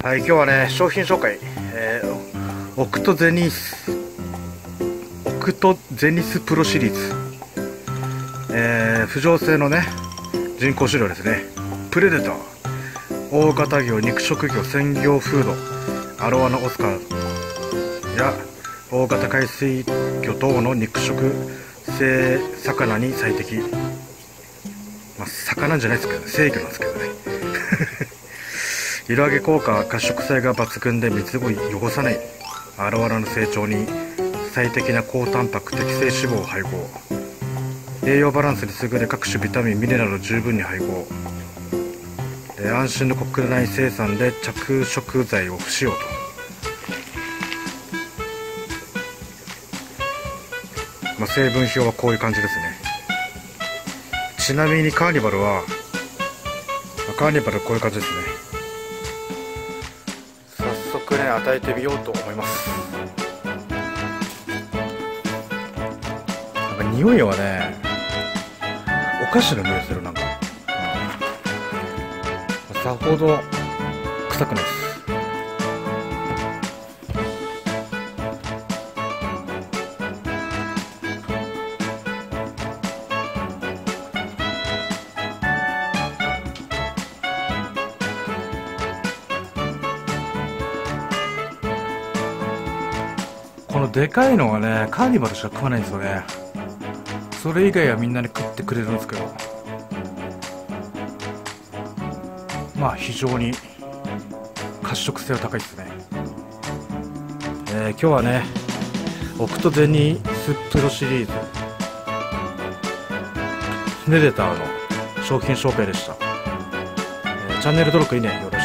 はい、今日はね、商品紹介、オクトゼニスプロシリーズ、浮上性のね、人工飼料ですね。プレデター、大型魚、肉食魚、鮮魚フード、アロワのオスカーや大型海水魚等の肉食性魚に最適。まあ、魚じゃないですけどね、制御なんですけどね。色揚げ効果は褐色性が抜群で水を汚さない。アロワナの成長に最適な高タンパク適正脂肪を配合。栄養バランスに優れ各種ビタミンミネラルを十分に配合。安心の国内生産で着色剤を不使用と。成分表はこういう感じですね。ちなみにカーニバルはこういう感じですね。早速ね、与えてみようと思います。なんか匂いはね、お菓子の匂いする。なんか、さほど臭くないです。このでかいのがね、カーニバルしか食わないんですよね。それ以外はみんなに食ってくれるんですけど、非常に褐色性は高いですね。今日はね、オクトゼニスプロシリーズプレデターの商品紹介でした。チャンネル登録、いいねよろしく。